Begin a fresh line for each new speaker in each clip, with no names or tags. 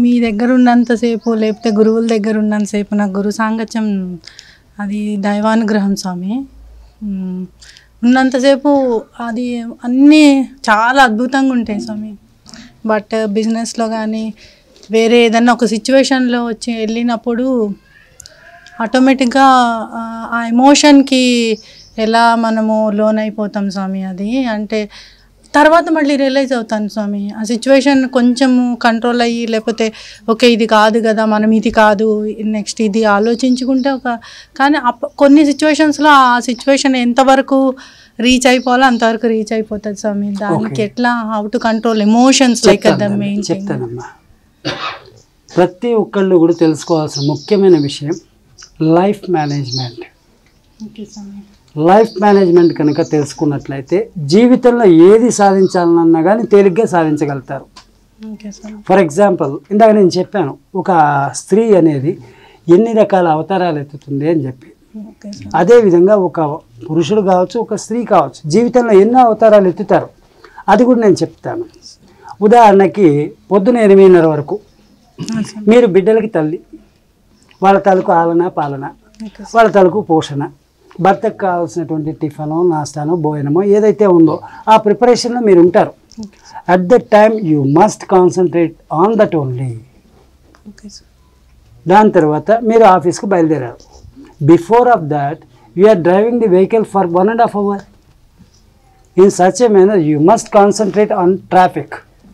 మీ దగ్గర ఉన్నంతసేపు లేకపోతే గురువుల దగ్గర ఉన్నంతసేపు నాకు గురు సాంగత్యం అది దైవానుగ్రహం స్వామి. ఉన్నంతసేపు అది అన్నీ చాలా అద్భుతంగా ఉంటాయి స్వామి. బట్ బిజినెస్లో కానీ వేరే ఏదన్నా ఒక సిచ్యువేషన్లో వచ్చి వెళ్ళినప్పుడు ఆటోమేటిక్గా ఆ ఎమోషన్కి ఎలా మనము లోన్ అయిపోతాం స్వామి. అది అంటే తర్వాత మళ్ళీ రియలైజ్ అవుతాను స్వామి. ఆ సిచ్యువేషన్ కొంచెము కంట్రోల్ అయ్యి లేకపోతే ఓకే ఇది కాదు కదా, మనం ఇది కాదు నెక్స్ట్ ఇది ఆలోచించుకుంటే కానీ కొన్ని సిచ్యువేషన్స్లో ఆ సిచ్యువేషన్ ఎంతవరకు రీచ్ అయిపోవాలో అంతవరకు రీచ్ అయిపోతుంది స్వామి. దానికి ఎట్లా how to control emotions like the main.
చెప్తానమ్మా. ప్రతి ఒక్కళ్ళు కూడా తెలుసుకోవాల్సిన ముఖ్యమైన విషయం లైఫ్ మేనేజ్మెంట్.
ఓకే స్వామి.
లైఫ్ మేనేజ్మెంట్ కనుక తెలుసుకున్నట్లయితే జీవితంలో ఏది సాధించాలన్నా కానీ తేలిగ్గా సాధించగలుగుతారు. ఫర్ ఎగ్జాంపుల్ ఇందాక నేను చెప్పాను ఒక స్త్రీ అనేది ఎన్ని రకాల అవతారాలు ఎత్తుతుంది అని చెప్పి. అదేవిధంగా ఒక పురుషుడు కావచ్చు ఒక స్త్రీ కావచ్చు జీవితంలో ఎన్నో అవతారాలు ఎత్తుతారు. అది కూడా నేను చెప్తాను. ఉదాహరణకి పొద్దున 8:30 వరకు మీరు బిడ్డలకి తల్లి, వాళ్ళ తాలూకు ఆలన పాలన, వాళ్ళ తాలూకు పోషణ, భర్తకు కావాల్సినటువంటి టిఫను నాస్తానో భోజనమో ఏదైతే ఉందో ఆ ప్రిపరేషన్లో మీరు ఉంటారు. At that time you must concentrate on that only. దాని తర్వాత మీరు ఆఫీస్కి బయలుదేరారు. Before of that you are driving the vehicle for 1.5 hours. In such a manner you must concentrate on traffic.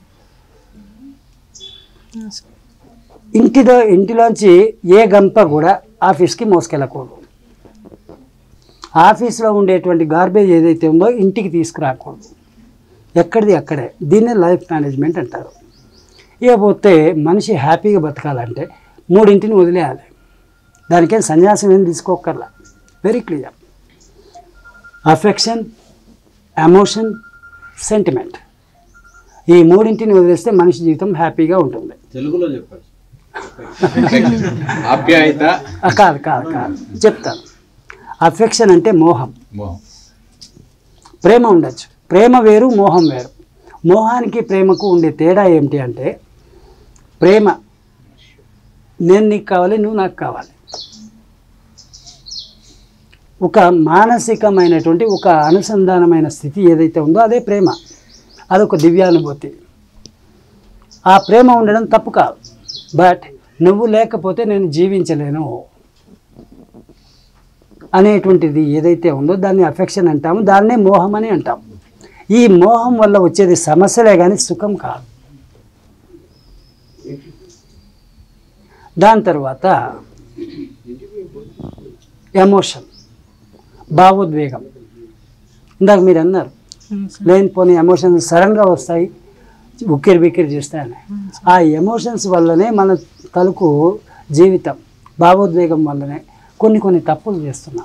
ఇంటిలోంచి ఏ గంప కూడా ఆఫీస్కి మోసుకెళ్ళకూడదు. ఆఫీస్లో ఉండేటువంటి గార్బేజ్ ఏదైతే ఉందో ఇంటికి తీసుకురాకూడదు. ఎక్కడిది అక్కడే. దీన్నే లైఫ్ మేనేజ్మెంట్ అంటారు. ఇకపోతే మనిషి హ్యాపీగా బతకాలంటే 3 వదిలేయాలి. దానికేం సన్యాసం ఏం తీసుకోకర్లా. Very clear. Affection, emotion, sentiment. ఈ 3 వదిలేస్తే మనిషి జీవితం హ్యాపీగా ఉంటుంది.
తెలుగులో చెప్పండి. ఆప్యాయత
కాదు చెప్తాను. అఫెక్షన్ అంటే మోహం. ప్రేమ ఉండొచ్చు. ప్రేమ వేరు, మోహం వేరు. మోహానికి ప్రేమకు ఉండే తేడా ఏమిటి అంటే ప్రేమ నేను నీకు కావాలి, నువ్వు నాకు కావాలి. ఒక మానసికమైనటువంటి ఒక అనుసంధానమైన స్థితి ఏదైతే ఉందో అదే ప్రేమ. అదొక దివ్యానుభూతి. ఆ ప్రేమ ఉండడం తప్పు కాదు. బట్ నువ్వు లేకపోతే నేను జీవించలేను అనేటువంటిది ఏదైతే ఉందో దాన్ని అఫెక్షన్ అంటాము. దాన్నే మోహం అని అంటాం. ఈ మోహం వల్ల వచ్చేది సమస్యలే కానీ సుఖం కాదు. దాని తర్వాత ఎమోషన్, భావోద్వేగం. ఇందాక మీరు అన్నారు లేనిపోని ఎమోషన్స్ సడన్గా వస్తాయి, ఉక్కిరి బిక్కిరి చేస్తాయని. ఆ ఎమోషన్స్ వల్లనే మన తలకు జీవితం భావోద్వేగం వల్లనే కొన్ని తప్పులు చేస్తున్నాం.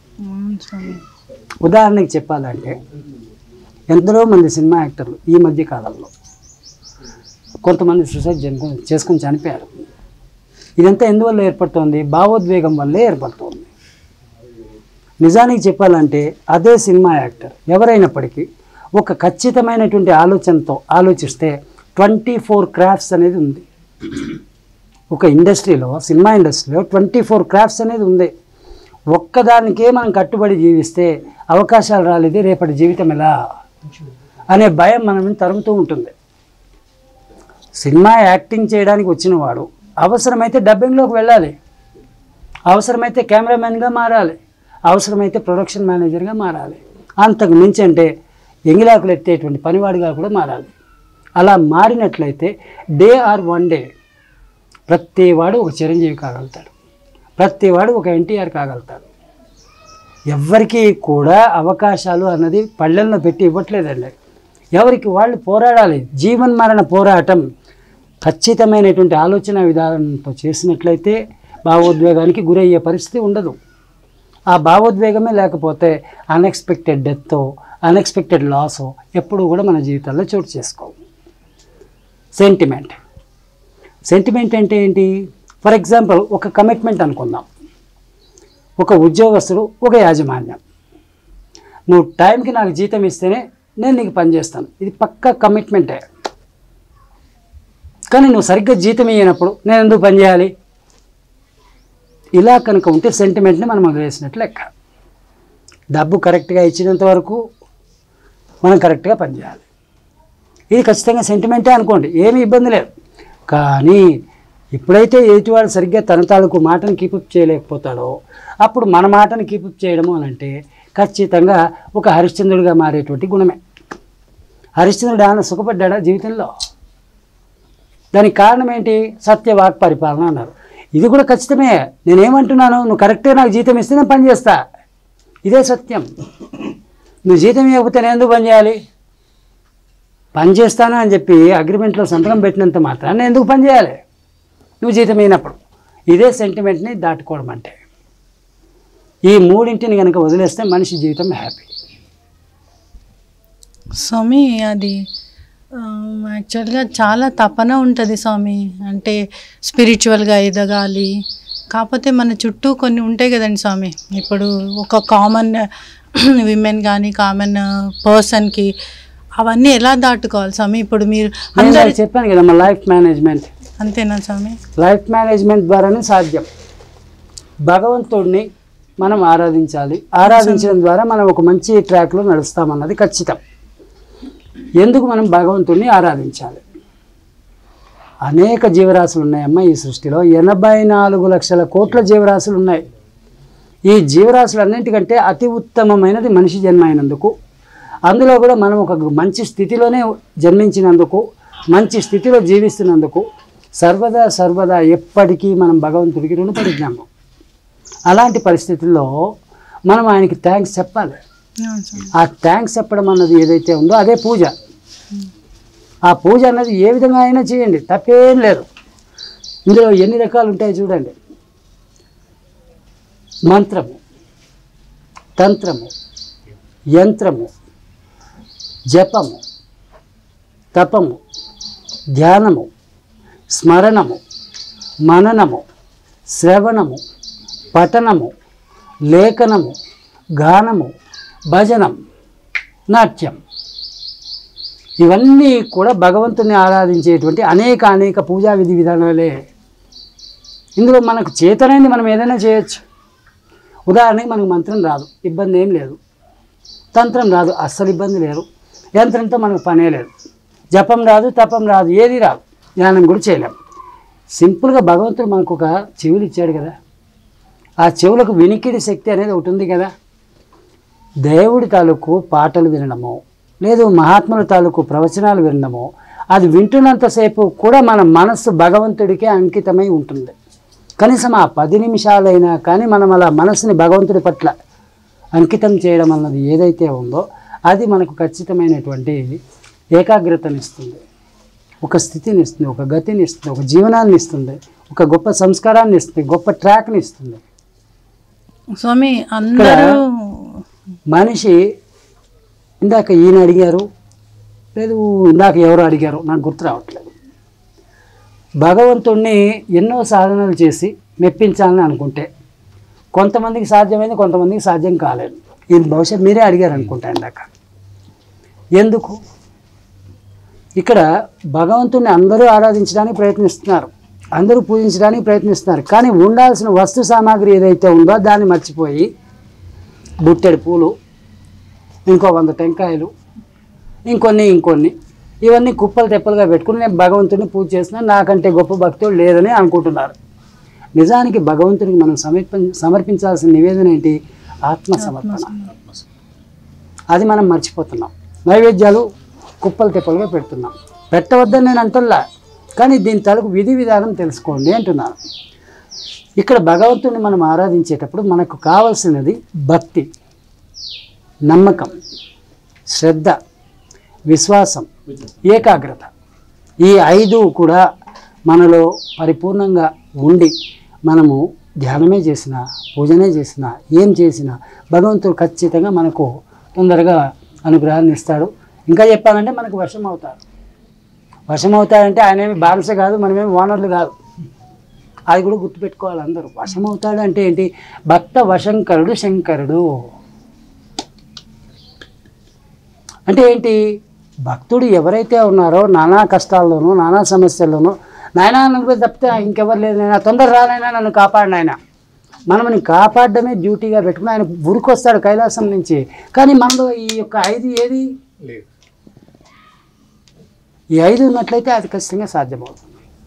ఉదాహరణకి చెప్పాలంటే ఎంతో మంది సినిమా యాక్టర్లు ఈ మధ్య కాలంలో కొంతమంది సూసైడ్ చేసుకొని చనిపోయారు. ఇదంతా ఎందువల్ల ఏర్పడుతుంది? భావోద్వేగం వల్లే ఏర్పడుతుంది. నిజానికి చెప్పాలంటే అదే సినిమా యాక్టర్ ఎవరైనప్పటికీ ఒక ఖచ్చితమైనటువంటి ఆలోచనతో ఆలోచిస్తే 24 క్రాఫ్ట్స్ అనేది ఉంది. ఒక ఇండస్ట్రీలో, సినిమా ఇండస్ట్రీలో 24 క్రాఫ్ట్స్ అనేది ఉంది. ఒక్కదానికే మనం కట్టుబడి జీవిస్తే అవకాశాలు రాలేదు, రేపటి జీవితం ఎలా అనే భయం మనల్ని తరుముతూ ఉంటుంది. సినిమా యాక్టింగ్ చేయడానికి వచ్చిన వాడు అవసరమైతే డబ్బింగ్లోకి వెళ్ళాలి, అవసరమైతే కెమెరామెన్గా మారాలి, అవసరమైతే ప్రొడక్షన్ మేనేజర్గా మారాలి. అంతకు మించి అంటే ఎంగిలాకులు ఎత్తేటువంటి పనివాడిగా కూడా మారాలి. అలా మారినట్లయితే డే ఆర్ వన్ డే ప్రతివాడు ఒక చిరంజీవి కాగలుగుతాడు, ప్రతివాడు ఒక ఎన్టీఆర్ కాగలుగుతాడు. ఎవరికి కూడా అవకాశాలు అన్నది పళ్ళెల్లో పెట్టి ఇవ్వట్లేదండి. ఎవరికి వాళ్ళు పోరాడాలి. జీవన్ మరణ పోరాటం ఖచ్చితమైనటువంటి ఆలోచన విధానంతో చేసినట్లయితే భావోద్వేగానికి గురయ్యే పరిస్థితి ఉండదు. ఆ భావోద్వేగమే లేకపోతే అన్ఎక్స్పెక్టెడ్ డెత్తో, అన్ఎక్స్పెక్టెడ్ లాసో ఎప్పుడు కూడా మన జీవితాల్లో చోటు చేసుకోవు. సెంటిమెంట్ అంటే ఏంటి? ఫర్ ఎగ్జాంపుల్ ఒక కమిట్మెంట్ అనుకుందాం. ఒక ఉద్యోగస్తుడు, ఒక యాజమాన్యం, నువ్వు టైంకి నాకు జీతం ఇస్తేనే నేను నీకు పని చేస్తాను. ఇది పక్కా కమిట్మెంటే. కానీ నువ్వు సరిగ్గా జీతం ఇయ్యనప్పుడు నేను ఎందుకు పని చేయాలి? ఇలా కనుక ఉంటే సెంటిమెంట్ని మనం వదిలేసినట్లు లెక్క. డబ్బు కరెక్ట్గా ఇచ్చినంత వరకు మనం కరెక్ట్గా పనిచేయాలి. ఇది ఖచ్చితంగా సెంటిమెంటే అనుకోండి, ఏమీ ఇబ్బంది లేదు. కానీ ఎప్పుడైతే ఎదుటివాడు సరిగ్గా తన తాలూకు మాటను కీపప్ చేయలేకపోతాడో అప్పుడు మన మాటను కీపప్ చేయడము అని అంటే ఖచ్చితంగా ఒక హరిశ్చంద్రుడిగా మారేటువంటి గుణమే. హరిశ్చంద్రుడు ఏమైనా సుఖపడ్డా జీవితంలో? దానికి కారణం ఏంటి? సత్యవాక్ పరిపాలన అన్నారు. ఇది కూడా ఖచ్చితమే. నేనేమంటున్నాను, నువ్వు కరెక్ట్గా నాకు జీతం ఇస్తే నేను పని చేస్తా, ఇదే సత్యం. నువ్వు జీతం ఇవ్వకపోతే నేను ఎందుకు పని చేయాలి? పని చేస్తాను అని చెప్పి అగ్రిమెంట్లో సంతకం పెట్టినంత మాత్రం నేను ఎందుకు పని చేయాలి నువ్వు జీతం అయినప్పుడు? ఇదే సెంటిమెంట్ని దాటుకోవడం అంటే. ఈ మూడింటిని కనుక వదిలేస్తే మనిషి జీవితం హ్యాపీ.
స్వామి అది యాక్చువల్గా చాలా తపన ఉంటుంది స్వామి, అంటే స్పిరిచువల్గా ఎదగాలి. కాకపోతే మన చుట్టూ కొన్ని ఉంటాయి కదండి స్వామి. ఇప్పుడు ఒక కామన్ విమెన్ కానీ కామన్ పర్సన్కి అవన్నీ ఎలా దాటుకోవాలి స్వామి? ఇప్పుడు మీరు అందరూ
చెప్పాను కదా, మన లైఫ్ మేనేజ్మెంట్.
అంతేనా స్వామి?
లైఫ్ మేనేజ్మెంట్ ద్వారానే సాధ్యం. భగవంతుడిని మనం ఆరాధించాలి. ఆరాధించడం ద్వారా మనం ఒక మంచి ట్రాక్లో నడుస్తామన్నది ఖచ్చితం. ఎందుకు మనం భగవంతుడిని ఆరాధించాలి? అనేక జీవరాశులు ఉన్నాయమ్మా ఈ సృష్టిలో. 84 లక్షల కోట్ల జీవరాశులు ఉన్నాయి. ఈ జీవరాశులన్నింటికంటే అతి ఉత్తమమైనది మనిషి జన్మ అయినందుకు, అందులో కూడా మనం ఒక మంచి స్థితిలోనే జన్మించినందుకు, మంచి స్థితిలో జీవిస్తున్నందుకు సర్వదా ఎప్పటికీ మనం భగవంతుడికి రుణపడి ఉన్నాము. అలాంటి పరిస్థితుల్లో మనం ఆయనకి థ్యాంక్స్ చెప్పాలి. ఆ థ్యాంక్స్ చెప్పడం అన్నది ఏదైతే ఉందో అదే పూజ. ఆ పూజ అన్నది ఏ విధంగా అయినా చేయండి, తప్పేం లేదు. ఇందులో ఎన్ని రకాలు ఉంటాయో చూడండి. మంత్రము, తంత్రము, యంత్రము, జపము, తపము, ధ్యానము, స్మరణము, మననము, శ్రవణము, పఠనము, లేఖనము, గానము, భజనం, నాట్యం, ఇవన్నీ కూడా భగవంతుని ఆరాధించేటువంటి అనేక పూజా విధి విధానాలే. ఇందులో మనకు చేతనైంది మనం ఏదైనా చేయొచ్చు. ఉదాహరణకి మనకు మంత్రం రాదు, ఇబ్బంది ఏం లేదు. తంత్రం రాదు, అస్సలు ఇబ్బంది లేదు. యంత్రంతో మనకు పనే లేదు. జపం రాదు, తపం రాదు, ఏది రాదు. ధ్యానం కూడా చేయలేం. సింపుల్గా భగవంతుడు మనకు ఒక చెవులు ఇచ్చాడు కదా, ఆ చెవులకు వినికిడి శక్తి అనేది ఒకటి ఉంది కదా. దేవుడి తాలూకు పాటలు వినడము, లేదు మహాత్ముల తాలూకు ప్రవచనాలు వినడము, అది వింటున్నంతసేపు కూడా మన మనస్సు భగవంతుడికే అంకితమై ఉంటుంది. కనీసం ఆ 10 నిమిషాలైనా కానీ మనం అలా మనసుని భగవంతుడి పట్ల అంకితం చేయడం అన్నది ఏదైతే ఉందో అది మనకు ఖచ్చితమైనటువంటి ఏకాగ్రతనిస్తుంది, ఒక స్థితిని ఇస్తుంది, ఒక గతిని ఇస్తుంది, ఒక జీవనాన్ని ఇస్తుంది, ఒక గొప్ప సంస్కారాన్ని ఇస్తుంది, గొప్ప ట్రాక్ని ఇస్తుంది.
స్వామి అందరూ
మనిషి ఇందాక ఈయన అడిగారు, లేదు ఇందాక ఎవరు అడిగారు, నాకు గుర్తు రావట్లేదు. భగవంతుణ్ణి ఎన్నో సాధనలు చేసి మెప్పించాలని అనుకుంటే కొంతమందికి సాధ్యమైంది, కొంతమందికి సాధ్యం కాలేదు. ఇది బహుశా మీరే అడిగారు అనుకుంటా ఇందాక. ఎందుకు? ఇక్కడ భగవంతుణ్ణి అందరూ ఆరాధించడానికి ప్రయత్నిస్తున్నారు, అందరూ పూజించడానికి ప్రయత్నిస్తున్నారు. కానీ ఉండాల్సిన వస్తు సామాగ్రి ఏదైతే ఉందో దాన్ని మర్చిపోయి బుట్టెడు పూలు, ఇంకో 100 టెంకాయలు, ఇంకొన్ని ఇవన్నీ కుప్పలు తెప్పలుగా పెట్టుకుని నేను భగవంతుడిని పూజ చేసినా నాకంటే గొప్ప భక్తుడు లేదని అనుకుంటున్నారు. నిజానికి భగవంతుడికి మనం సమర్పించాల్సిన నివేదన ఏంటి? ఆత్మ సమర్పణ. అది మనం మర్చిపోతున్నాం. నైవేద్యాలు కుప్పలు తెప్పలుగా పెడుతున్నాం. పెట్టవద్దని నేను అంటున్నా, కానీ దీని తాలూకు విధి విధానం తెలుసుకోండి అంటున్నాను. ఇక్కడ భగవంతుడిని మనం ఆరాధించేటప్పుడు మనకు కావాల్సినది భక్తి, నమ్మకం, శ్రద్ధ, విశ్వాసం, ఏకాగ్రత. ఈ 5 కూడా మనలో పరిపూర్ణంగా ఉండి మనము ధ్యానమే చేసినా, పూజనే చేసినా, ఏం చేసినా భగవంతుడు ఖచ్చితంగా మనకు తొందరగా అనుగ్రహాన్ని ఇస్తాడు. ఇంకా చెప్పాలంటే మనకు వశం అవుతాడు. వశం అవుతాడంటే ఆయన ఏమి బానిస కాదు, మనమేమి ఓనర్లు కాదు. అది కూడా గుర్తుపెట్టుకోవాలి అందరూ. వశం అవుతాడు అంటే ఏంటి? భక్త వశంకరుడు శంకరుడు అంటే ఏంటి? భక్తుడు ఎవరైతే ఉన్నారో నానా కష్టాల్లోనూ నానా సమస్యల్లోనూ నాయనా నువ్వు తప్పితే ఇంకెవరు లేదు నాయన, తొందర రానైనా నన్ను కాపాడు నాయన, మనల్ని కాపాడడమే డ్యూటీగా పెట్టుకుని ఆయన ఉరికొస్తాడు కైలాసం నుంచి. కానీ మనలో ఈ యొక్క 5 ఏది లేదు. ఈ 5 ఉన్నట్లయితే అది ఖచ్చితంగా సాధ్యమవుతుంది.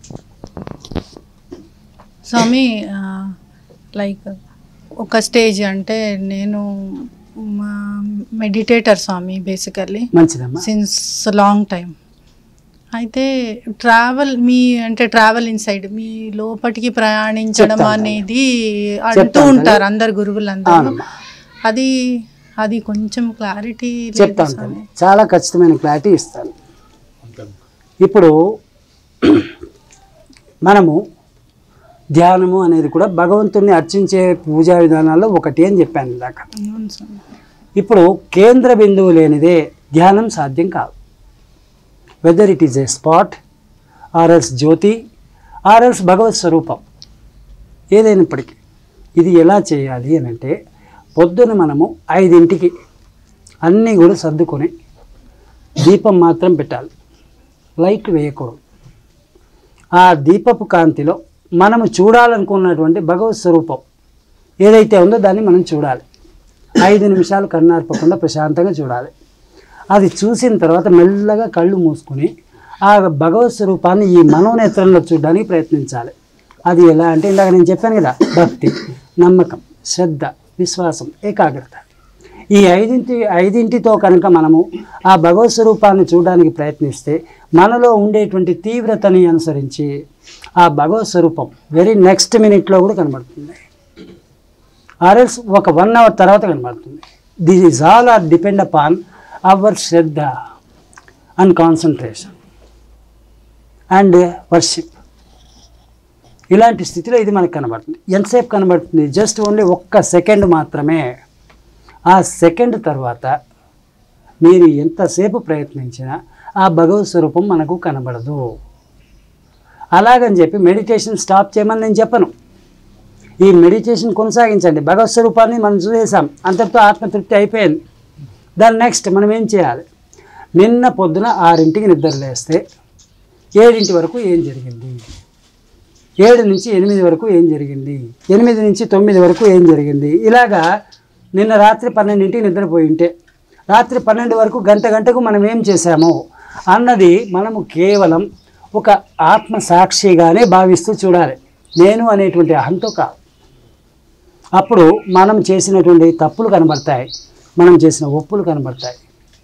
స్వామి లైక్ ఒక స్టేజ్ అంటే నేను మెడిటేటర్ స్వామి బేసికల్లీ,
మంచిదమ్మా,
సిన్స్ లాంగ్ టైం. అయితే ట్రావెల్ ఇన్సైడ్ మీ లోపటికి ప్రయాణించడం అనేది అంటూ ఉంటారు అందరు గురువులందరూ. అది కొంచెం క్లారిటీ
చెప్తాను, చాలా ఖచ్చితమైన క్లారిటీ ఇస్తాను. ఇప్పుడు మనము ధ్యానము అనేది కూడా భగవంతుని అర్చించే పూజా విధానాల్లో ఒకటి అని చెప్పాను ఇందాక. ఇప్పుడు కేంద్ర బిందువు లేనిదే ధ్యానం సాధ్యం కాదు. Whether it is a spot or else జ్యోతి ఆర్ ఎల్స్ భగవత్ స్వరూపం ఏదైనప్పటికీ ఇది ఎలా చేయాలి అని అంటే, పొద్దున మనము 5ంటికి అన్నీ కూడా సర్దుకొని దీపం మాత్రం పెట్టాలి, లైట్ వేయకూడదు. ఆ దీపపు కాంతిలో మనము చూడాలనుకున్నటువంటి భగవత్ స్వరూపం ఏదైతే ఉందో దాన్ని మనం చూడాలి. 5 నిమిషాలు కన్నార్పకుండా ప్రశాంతంగా చూడాలి. అది చూసిన తర్వాత మెల్లగా కళ్ళు మూసుకొని ఆ భగవత్ స్వరూపాన్ని ఈ మనోనేత్రంలో చూడడానికి ప్రయత్నించాలి. అది ఎలా అంటే ఇందాక నేను చెప్పాను కదా, భక్తి, నమ్మకం, శ్రద్ధ, విశ్వాసం, ఏకాగ్రత. ఈ 5ంటితో కనుక మనము ఆ భగవత్ స్వరూపాన్ని చూడడానికి ప్రయత్నిస్తే మనలో ఉండేటువంటి తీవ్రతని అనుసరించి ఆ భగవత్ స్వరూపం వెరీ నెక్స్ట్ మినిట్లో కూడా కనబడుతుంది, ఆర్ఎల్స్ ఒక 1 అవర్ తర్వాత కనబడుతుంది. This is all are depend upon our శ్రద్ధ అండ్ కాన్సన్ట్రేషన్ అండ్ వర్షిప్. ఇలాంటి స్థితిలో ఇది మనకు కనబడుతుంది. ఎంతసేపు కనబడుతుంది? జస్ట్ ఓన్లీ 1 సెకండ్ మాత్రమే. ఆ సెకండ్ తర్వాత మీరు ఎంతసేపు ప్రయత్నించినా ఆ భగవత్ స్వరూపం మనకు కనబడదు. అలాగని చెప్పి మెడిటేషన్ స్టాప్ చేయమని నేను చెప్పను. ఈ మెడిటేషన్ కొనసాగించండి. భగవత్ స్వరూపాన్ని మనం చూసేసాం, అంతటితో ఆత్మతృప్తి అయిపోయింది. దాని నెక్స్ట్ మనం ఏం చేయాలి? నిన్న పొద్దున 6ంటికి నిద్ర లేస్తే 7 వరకు ఏం జరిగింది, 7 నుంచి 8 వరకు ఏం జరిగింది, 8 నుంచి 9 వరకు ఏం జరిగింది, ఇలాగా నిన్న రాత్రి 12ంటికి నిద్రపోయి ఉంటే రాత్రి 12 వరకు గంటకు మనం ఏం చేశామో అన్నది మనము కేవలం ఒక ఆత్మ సాక్షిగానే భావిస్తూ చూడాలి, నేను అనేటువంటి అహంతో కాదు. అప్పుడు మనం చేసినటువంటి తప్పులు కనబడతాయి, మనం చేసిన ఒప్పులు కనబడతాయి.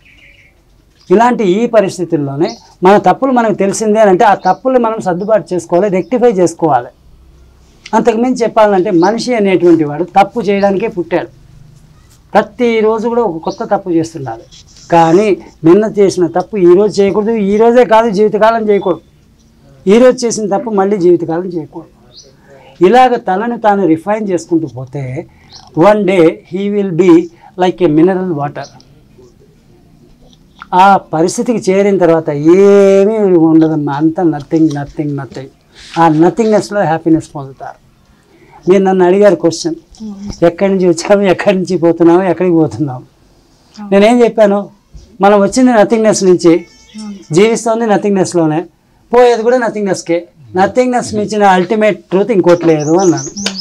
ఇలాంటి ఈ పరిస్థితుల్లోనే మన తప్పులు మనకు తెలిసిందే అంటే ఆ తప్పులు మనం సర్దుబాటు చేసుకోవాలి, రెక్టిఫై చేసుకోవాలి. అంతకుమించి చెప్పాలంటే మనిషి అనేటువంటి వాడు తప్పు చేయడానికే పుట్టాడు. ప్రతిరోజు కూడా ఒక కొత్త తప్పు చేస్తుండాలి. కానీ నిన్న చేసిన తప్పు ఈరోజు చేయకూడదు, ఈరోజే కాదు జీవితకాలం చేయకూడదు, ఈరోజు చేసిన తప్పు మళ్ళీ జీవితకాలం చేయకూడదు. ఇలాగ తనను తాను రిఫైన్ చేసుకుంటూ పోతే one day he will be like a mineral water. ఆ పరిస్థితికి చేరిన తర్వాత ఏమీ ఉండదమ్మా, అంతా నథింగ్. ఆ నథింగ్నెస్లో హ్యాపీనెస్ పొందుతారు. మీరు నన్ను అడిగారు క్వశ్చన్, ఎక్కడి నుంచి వచ్చాము, ఎక్కడి నుంచి పోతున్నాము, ఎక్కడికి పోతున్నాము. నేనేం చెప్పాను? మనం వచ్చింది నథింగ్నెస్ నుంచి, జీవిస్తుంది నథింగ్నెస్లోనే, పోయేది కూడా నథింగ్నెస్కే. నథింగ్నెస్ మించిన అల్టిమేట్ ట్రూత్ ఇంకోటి లేదు అన్నాను.